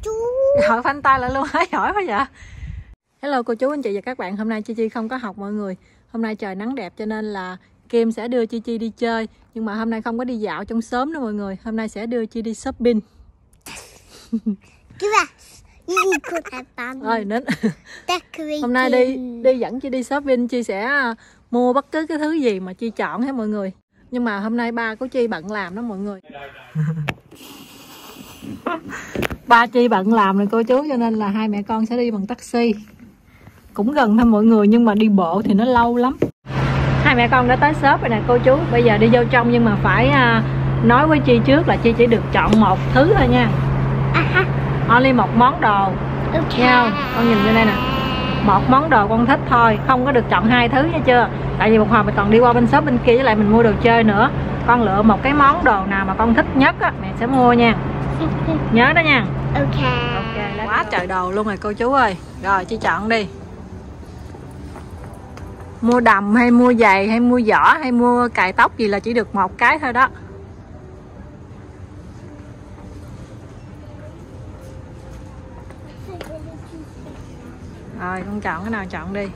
chú. Hỏi phanh tay lại luôn, hỏi quá vậy. Hello cô chú anh chị và các bạn, hôm nay Chi Chi không có học mọi người. Hôm nay trời nắng đẹp cho nên là Kim sẽ đưa Chi Chi đi chơi. Nhưng mà hôm nay không có đi dạo trong xóm nữa mọi người. Hôm nay sẽ đưa Chi đi shopping. Rồi đến. Hôm nay đi dẫn Chi đi shopping, Chi sẽ mua bất cứ cái thứ gì mà Chi chọn hết mọi người. Nhưng mà hôm nay ba của Chi bận làm đó mọi người. Ba Chi bận làm rồi cô chú, cho nên là hai mẹ con sẽ đi bằng taxi. Cũng gần thôi mọi người, nhưng mà đi bộ thì nó lâu lắm. Hai mẹ con đã tới shop rồi nè cô chú. Bây giờ đi vô trong nhưng mà phải nói với Chi trước là Chi chỉ được chọn một thứ thôi nha. Only một món đồ. Nghe không? Con nhìn vô đây nè. Một món đồ con thích thôi, không có được chọn hai thứ nha chưa. Tại vì một hồi mình còn đi qua bên shop bên kia với lại mình mua đồ chơi nữa. Con lựa một cái món đồ nào mà con thích nhất á, mẹ sẽ mua nha. Nhớ đó nha. Ok. Quá trời đồ luôn rồi cô chú ơi. Rồi Chi chọn đi. Mua đầm hay mua giày hay mua giỏ hay mua cài tóc gì là chỉ được một cái thôi đó. Rồi con chọn cái nào chọn đi.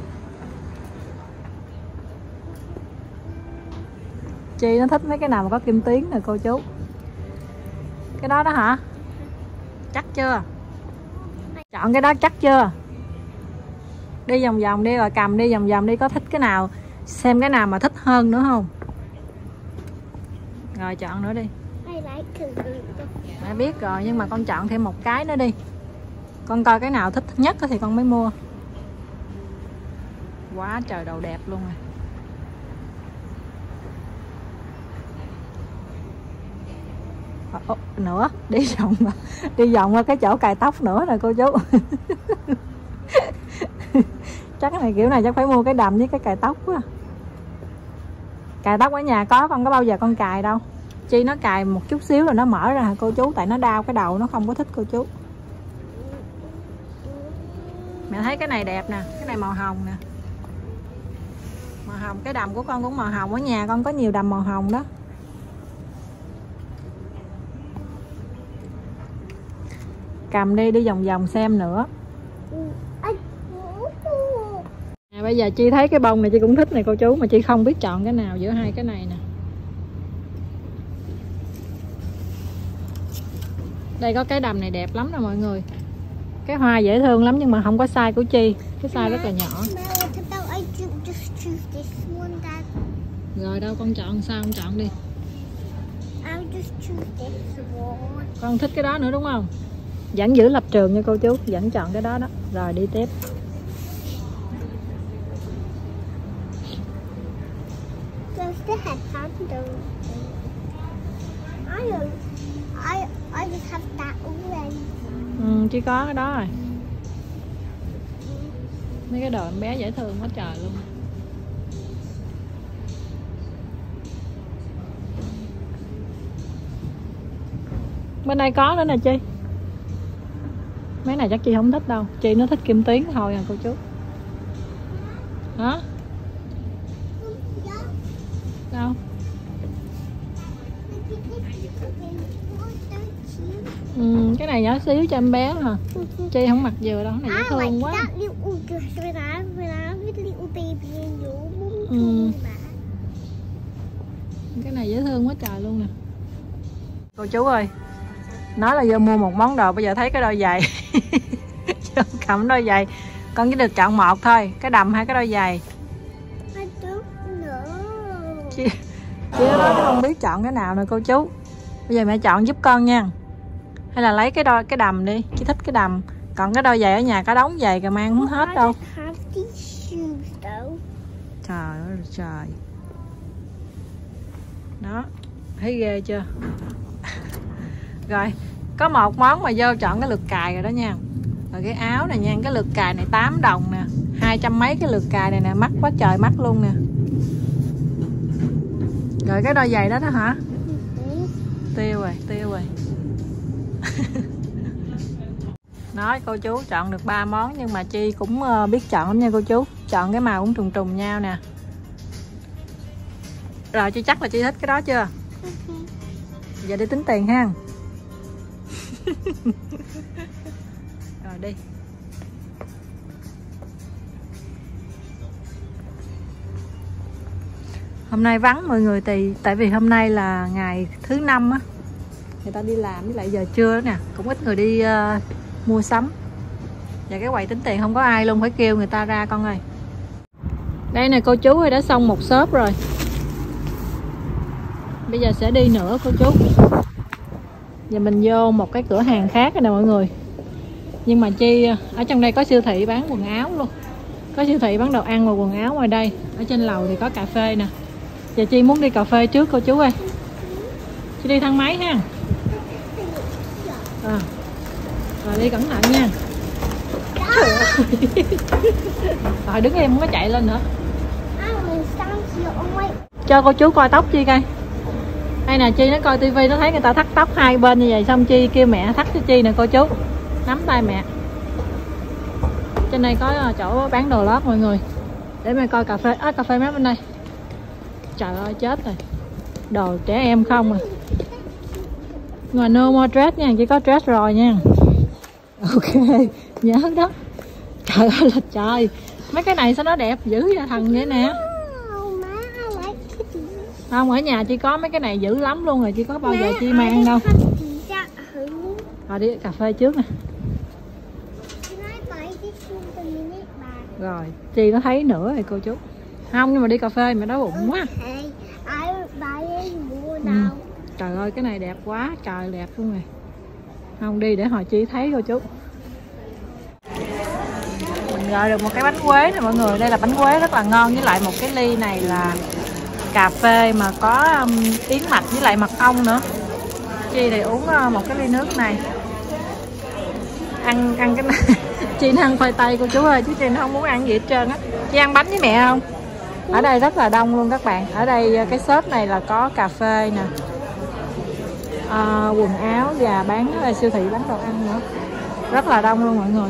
Chi nó thích mấy cái nào mà có kim tuyến nè cô chú. Cái đó đó hả? Chắc chưa? Chọn cái đó chắc chưa? Đi vòng vòng đi, rồi cầm đi vòng vòng đi, có thích cái nào, xem cái nào mà thích hơn nữa không? Rồi chọn nữa đi. Mẹ biết rồi, nhưng mà con chọn thêm một cái nữa đi. Con coi cái nào thích nhất thì con mới mua. Quá trời đồ đẹp luôn rồi. Nữa đi vòng qua cái chỗ cài tóc nữa nè cô chú. Chắc cái này kiểu này chắc phải mua cái đầm với cái cài tóc quá. Cài tóc ở nhà có, con có bao giờ con cài đâu. Chi nó cài một chút xíu rồi nó mở ra hả cô chú, tại nó đau cái đầu, nó không có thích cô chú. Mẹ thấy cái này đẹp nè, cái này màu hồng nè. Màu hồng, cái đầm của con cũng màu hồng, ở nhà con có nhiều đầm màu hồng đó. Cầm đi vòng vòng xem nữa. Bây giờ Chi thấy cái bông này Chi cũng thích này cô chú, mà Chi không biết chọn cái nào giữa hai cái này nè. Đây có cái đầm này đẹp lắm nè mọi người. Cái hoa dễ thương lắm nhưng mà không có size của Chi, cái size rất là nhỏ. Rồi đâu con chọn sao con chọn đi. Con thích cái đó nữa đúng không? Vẫn giữ lập trường nha cô chú, vẫn chọn cái đó đó. Rồi đi tiếp. Chỉ có cái đó rồi. Mấy cái đồ em bé dễ thương quá trời luôn. Bên đây có nữa nè Chi. Mấy này chắc Chi không thích đâu. Chi nó thích kim tuyến thôi à cô chú. Hả? Đâu? Cái này nhỏ xíu cho em bé hả? Chi không mặc vừa đâu, cái này dễ thương quá. Cái này dễ thương quá trời luôn nè. Cô chú ơi, nói là vô mua một món đồ, bây giờ thấy cái đôi giày. Cầm đôi giày, con chỉ được chọn một thôi, cái đầm hay cái đôi giày. Chị nói không biết chọn cái nào nè cô chú. Bây giờ mẹ chọn giúp con nha. Hay là lấy cái đầm đi, chị thích cái đầm. Còn cái đôi giày ở nhà có đống giày kìa, mang không hết đâu. Trời ơi trời. Đó, thấy ghê chưa? Rồi, có một món mà vô chọn cái lược cài rồi đó nha. Rồi cái áo này nha, cái lược cài này 8 đồng nè, 200 mấy cái lược cài này nè, mắc quá trời mắc luôn nè. Rồi cái đôi giày đó đó hả? Tiêu rồi. Nói cô chú chọn được 3 món nhưng mà Chi cũng biết chọn lắm nha cô chú. Chọn cái màu cũng trùng nhau nè. Rồi Chi chắc là Chi thích cái đó chưa? Giờ đi tính tiền ha. Rồi đi. Hôm nay vắng mọi người, tại vì hôm nay là ngày thứ 5 á, người ta đi làm với lại giờ trưa đó nè, cũng ít người đi mua sắm. Và cái quầy tính tiền không có ai luôn, phải kêu người ta ra con ơi. Đây nè cô chú ơi, đã xong một shop rồi. Bây giờ sẽ đi nữa cô chú. Giờ mình vô một cái cửa hàng khác nè mọi người. Nhưng mà Chi ở trong đây có siêu thị bán quần áo luôn, có siêu thị bán đồ ăn và quần áo ngoài đây. Ở trên lầu thì có cà phê nè. Giờ Chi muốn đi cà phê trước cô chú ơi. Chi đi thang máy ha. Rồi đi cẩn thận nha. Rồi đứng em không có chạy lên nữa. Cho cô chú coi tóc Chi coi. Đây nè, Chi nó coi tivi nó thấy người ta thắt tóc hai bên như vậy, xong Chi kêu mẹ thắt cho Chi nè cô chú. Nắm tay mẹ. Trên đây có chỗ bán đồ lót mọi người. Để mẹ coi cà phê. Cà phê mát bên đây. Trời ơi chết rồi. Đồ trẻ em không à. Ngoài no more dress nha, chỉ có dress rồi nha. Ok, nhớ đó. Trời ơi là trời. Mấy cái này sao nó đẹp dữ vậy thằng vậy nè. Không, ở nhà Chi có mấy cái này dữ lắm luôn rồi, Chi có bao giờ Chi mang đâu. Rồi đi cà phê trước nè. Rồi, Chi nó thấy nữa rồi cô chú. Không, nhưng mà đi cà phê mà đói bụng quá. Trời ơi, cái này đẹp quá, trời đẹp luôn rồi. Không, đi để hồi Chi thấy cô chú. Mình gọi được một cái bánh quế nè mọi người. Đây là bánh quế rất là ngon, với lại một cái ly này là cà phê mà có yến mạch với lại mật ong nữa. Chi thì uống một cái ly nước này. Ăn cái này. Chi nó ăn khoai tây cô chú ơi, chứ Chi nó không muốn ăn gì hết trơn á. Chi ăn bánh với mẹ không? Ở đây rất là đông luôn các bạn. Ở đây cái shop này là có cà phê nè, quần áo và bán siêu thị bán đồ ăn nữa. Rất là đông luôn mọi người.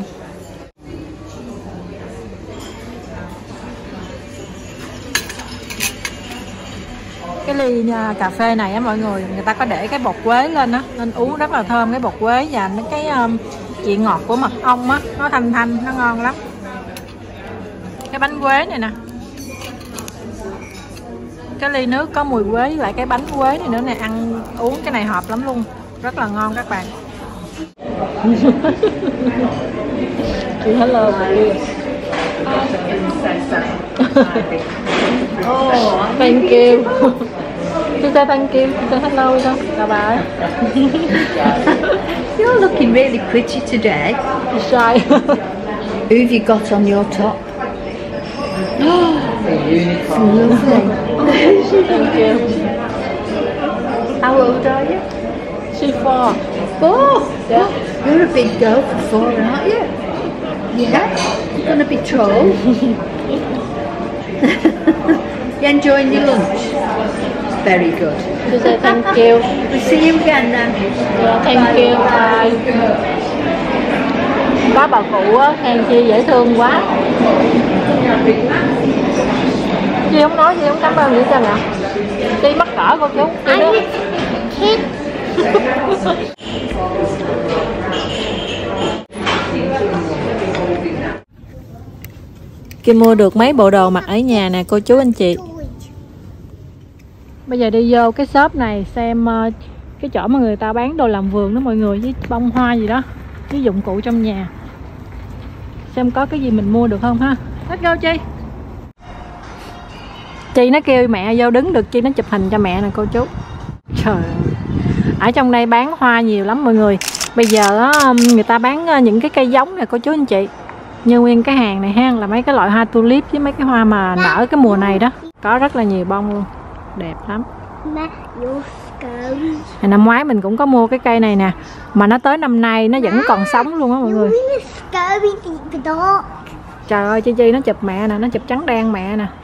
Cái ly cà phê này á mọi người, người ta có để cái bột quế lên á, nên uống rất là thơm cái bột quế và mấy cái vị ngọt của mật ong á, nó thanh thanh, nó ngon lắm. Cái bánh quế này nè. Cái ly nước có mùi quế với lại cái bánh quế này nữa nè, ăn uống cái này hợp lắm luôn, rất là ngon các bạn. Hello. Oh, thank you. She said thank you. She said hello. Bye bye. You're looking really pretty today. You're shy. Who have you got on your top? It's lovely. Thank you. How old are you? She's 4. 4? Yeah. You're a big girl for 4, aren't you? Yeah. You're going to be tall. You enjoying your lunch? Very good. She said thank you. We'll see you again then. Yeah, thank you. Bye. Có bà cụ á, khen Chi dễ thương quá. Chi không nói gì, không cảm ơn gì cho nè. Chi mắc cỡ cô chú. Chi mua được mấy bộ đồ mặc ở nhà nè cô chú anh chị. Bây giờ đi vô cái shop này xem cái chỗ mà người ta bán đồ làm vườn đó mọi người, với bông hoa gì đó, với dụng cụ trong nhà. Xem có cái gì mình mua được không ha. Let's go Chi. Chi nó kêu mẹ vô đứng được, Chi nó chụp hình cho mẹ nè cô chú. Trời ơi. Ở trong đây bán hoa nhiều lắm mọi người. Bây giờ người ta bán những cái cây giống nè cô chú anh chị. Như nguyên cái hàng này ha, là mấy cái loại hoa tulip với mấy cái hoa mà nở cái mùa này đó. Có rất là nhiều bông luôn. Đẹp lắm. Năm ngoái mình cũng có mua cái cây này nè, mà nó tới năm nay nó vẫn còn sống luôn á mọi người. Trời ơi Chi nó chụp mẹ nè, nó chụp trắng đen mẹ nè.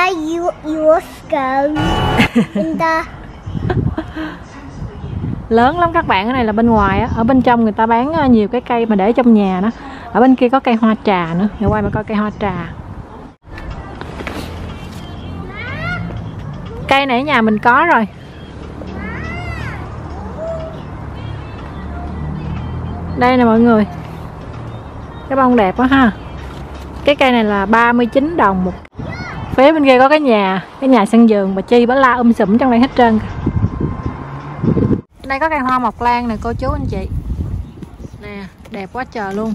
Lớn lắm các bạn. Cái này là bên ngoài á, ở bên trong người ta bán nhiều cái cây mà để trong nhà đó. Ở bên kia có cây hoa trà nữa. Ngày qua mà coi cây hoa trà. Cây này ở nhà mình có rồi. Đây nè mọi người. Cái bông đẹp quá ha. Cái cây này là 39 đồng một. Phía bên kia có cái nhà sân vườn, bà Chi bả la sùm trong đây hết trơn. Đây có cây hoa mộc lan nè cô chú anh chị. Nè, đẹp quá trời luôn.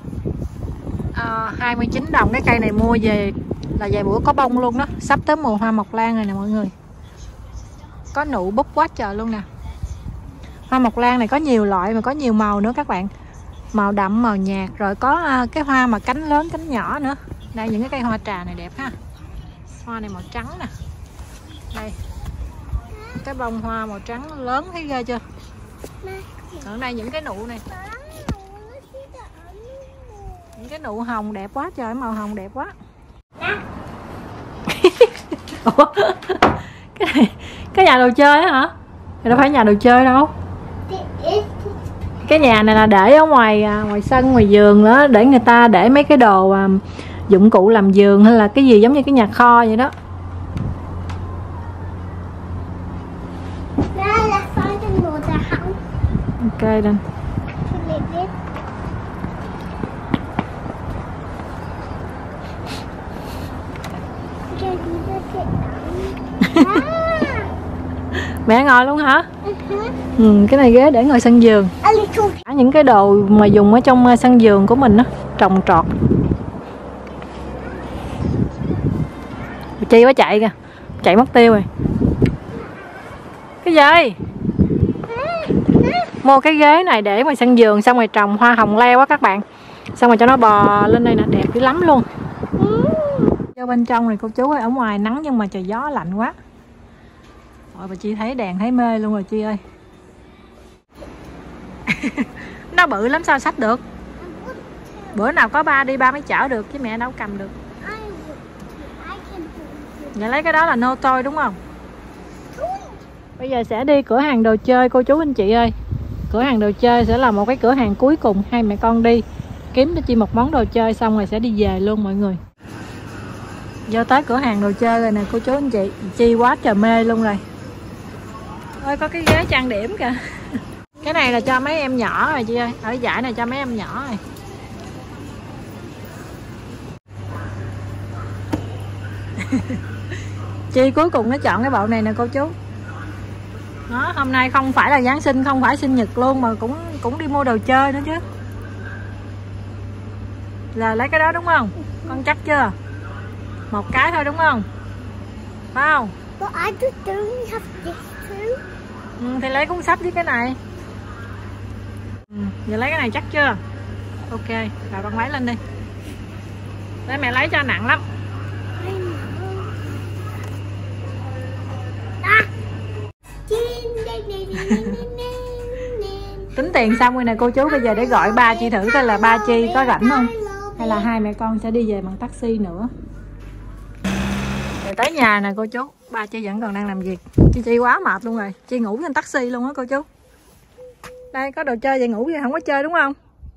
29 đồng cái cây này mua về là vài bữa có bông luôn đó. Sắp tới mùa hoa mộc lan rồi nè mọi người. Có nụ búp quá trời luôn nè. Hoa mộc lan này có nhiều loại mà có nhiều màu nữa các bạn. Màu đậm, màu nhạt, rồi có cái hoa mà cánh lớn, cánh nhỏ nữa. Đây những cái cây hoa trà này đẹp ha. Hoa này màu trắng nè. Đây. Cái bông hoa màu trắng lớn thấy ghê chưa? Ở đây những cái nụ này. Những cái nụ hồng đẹp quá trời, màu hồng đẹp quá. Ủa? Cái nhà đồ chơi á hả? Thì đâu phải nhà đồ chơi đâu. Cái nhà này là để ở ngoài sân, ngoài vườn đó, để người ta để mấy cái đồ dụng cụ làm vườn hay là cái gì giống như cái nhà kho vậy đó. Ok đây. Mẹ ngồi luôn hả? Cái này ghế để ngồi sân vườn. Những cái đồ mà dùng ở trong sân vườn của mình á, trồng trọt. Chi quá chạy kìa, chạy mất tiêu rồi. Cái gì? Mua cái ghế này để ngoài sân vườn, xong rồi trồng hoa hồng leo á các bạn. Xong rồi cho nó bò lên đây nè, đẹp dữ lắm luôn. Vô bên trong này cô chú ơi, ở ngoài nắng nhưng mà trời gió lạnh quá. Rồi bà Chi thấy đèn thấy mê luôn rồi Chi ơi. Nó bự lắm sao xách được. Bữa nào có ba đi ba mới chở được chứ mẹ đâu cầm được. Vậy lấy cái đó là nô tôi đúng không? Bây giờ sẽ đi cửa hàng đồ chơi cô chú anh chị ơi. Cửa hàng đồ chơi sẽ là một cái cửa hàng cuối cùng hai mẹ con đi kiếm cho Chi một món đồ chơi xong rồi sẽ đi về luôn mọi người. Vô tới cửa hàng đồ chơi rồi nè cô chú anh chị. Chi quá trời mê luôn rồi. Ôi có cái ghế trang điểm kìa. Cái này là cho mấy em nhỏ rồi Chi ơi. Ở giải này cho mấy em nhỏ rồi. Chi cuối cùng nó chọn cái bộ này nè cô chú. Đó, hôm nay không phải là Giáng sinh, không phải sinh nhật luôn mà cũng đi mua đồ chơi nữa chứ. Là lấy cái đó đúng không? Con chắc chưa? Một cái thôi đúng không? Phải không? Thì lấy cuốn sách với cái này. Giờ lấy cái này chắc chưa? Ok, rồi con lấy lên đi. Để mẹ lấy cho nặng lắm. Tính tiền xong rồi nè cô chú. Bây giờ để gọi ba Chi thử coi là ba Chi có rảnh không, hay là hai mẹ con sẽ đi về bằng taxi nữa. Rồi tới nhà nè cô chú. Ba Chi vẫn còn đang làm việc. Chi quá mệt luôn rồi. Chi ngủ trên taxi luôn á cô chú. Đây có đồ chơi vậy ngủ vậy không có chơi đúng không?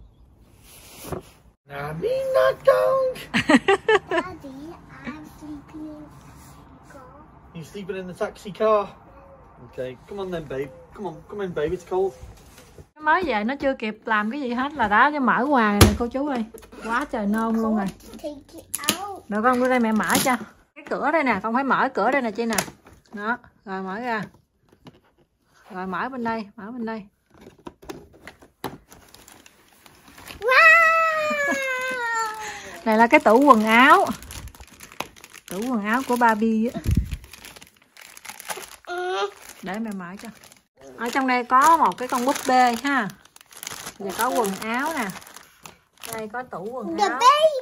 Daddy, not don't. Daddy, I'm sleeping in the car. You sleeping in the taxi car? Okay, come on then, babe. Come in, babe. It's cold. Nó mới về nó chưa kịp làm cái gì hết là đã cho mở quà nè cô chú ơi. Quá trời nôn luôn rồi. Được con đưa đây mẹ mở cho. Cái cửa đây nè, con phải mở cửa đây nè Chi nè. Đó, rồi mở ra. Rồi mở bên đây, mở bên đây. Này là cái tủ quần áo. Tủ quần áo của Barbie á. Để mẹ mở cho. Ở trong đây có một cái con búp bê ha. Và có quần áo nè. Đây có tủ quần áo.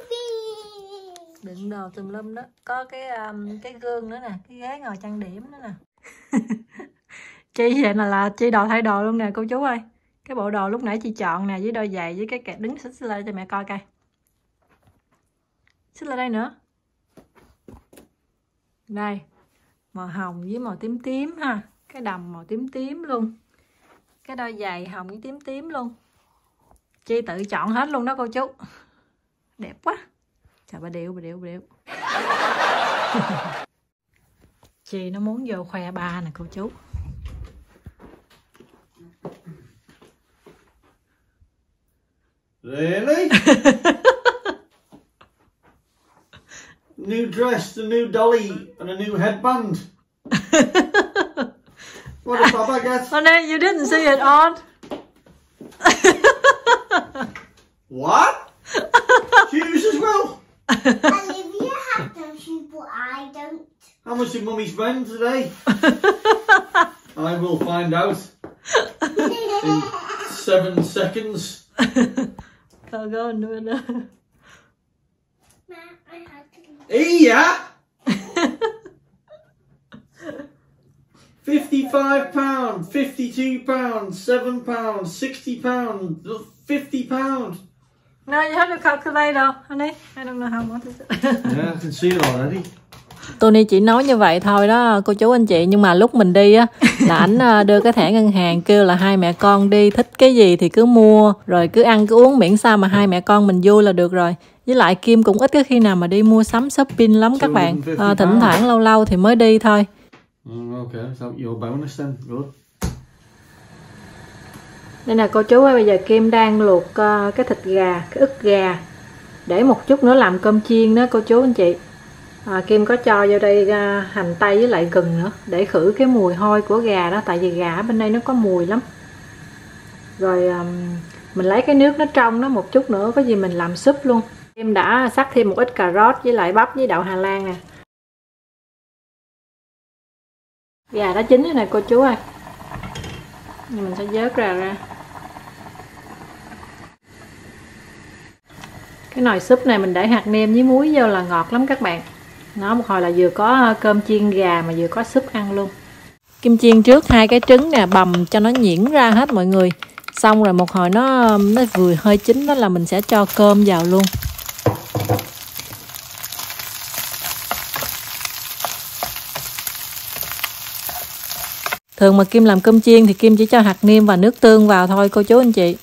Đựng đồ tùm lum đó. Có cái gương nữa nè. Cái ghế ngồi trang điểm nữa nè. Chi vậy là Chi đồ thay đồ luôn nè cô chú ơi. Cái bộ đồ lúc nãy Chi chọn nè. Với đôi giày với cái kẹt đứng xích lên cho mẹ coi coi. Xích lên đây nữa. Đây. Màu hồng với màu tím tím ha. Cái đầm màu tím tím luôn. Cái đôi giày hồng với tím tím luôn. Chi tự chọn hết luôn đó cô chú. Đẹp quá. Trời bà điệu. Chi nó muốn vô khoe ba nè cô chú. Really? new dress, a new dolly, and a new headband. What did Papa get? Honey, you didn't see it on. What? Shoes as well? Olivia had those shoes, but I don't. How much did Mummy spend today? I will find out in 7 seconds. Go and do it now. I had to. Yeah. £55, £52, £7, £60, £50. No, you have to calculate though, honey. I don't know how much is it. Yeah, I can see it already. Tony chỉ nói như vậy thôi đó cô chú anh chị, nhưng mà lúc mình đi á là ảnh đưa cái thẻ ngân hàng kêu là hai mẹ con đi, thích cái gì thì cứ mua, rồi cứ ăn cứ uống miễn sao mà hai mẹ con mình vui là được rồi. Với lại Kim cũng ít cái khi nào mà đi mua sắm shopping lắm các bạn, thỉnh thoảng lâu lâu thì mới đi thôi. Okay, so your bonus then, good. Đây nè cô chú ơi, bây giờ Kim đang luộc cái thịt gà, cái ức gà để một chút nữa làm cơm chiên đó cô chú anh chị. Kim có cho vô đây hành tây với lại gừng nữa để khử cái mùi hôi của gà đó, tại vì gà ở bên đây nó có mùi lắm. Rồi mình lấy cái nước nó trong nó một chút nữa có gì mình làm súp luôn. Kim đã sắc thêm một ít cà rốt với lại bắp với đậu Hà Lan nè. Gà đã chín rồi nè cô chú ơi, mình sẽ vớt ra. Cái nồi súp này mình để hạt nêm với muối vô là ngọt lắm các bạn. Nó một hồi là vừa có cơm chiên gà mà vừa có súp ăn luôn. Kim chiên trước 2 cái trứng nè, bằm cho nó nhuyễn ra hết mọi người. Xong rồi một hồi nó vừa hơi chín đó là mình sẽ cho cơm vào luôn. Thường mà Kim làm cơm chiên thì Kim chỉ cho hạt nêm và nước tương vào thôi cô chú anh chị.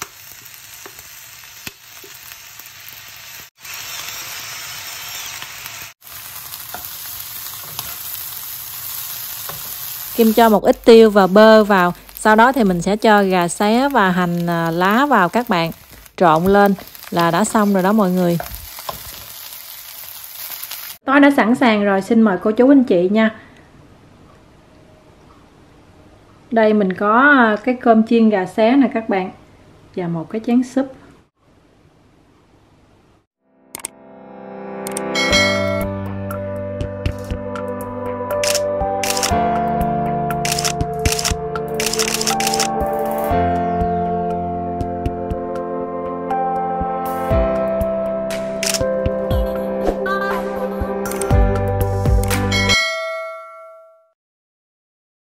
Kim cho một ít tiêu và bơ vào. Sau đó thì mình sẽ cho gà xé và hành lá vào các bạn. Trộn lên là đã xong rồi đó mọi người. Tối đã sẵn sàng rồi, xin mời cô chú anh chị nha. Đây mình có cái cơm chiên gà xé nè các bạn. Và một cái chén súp.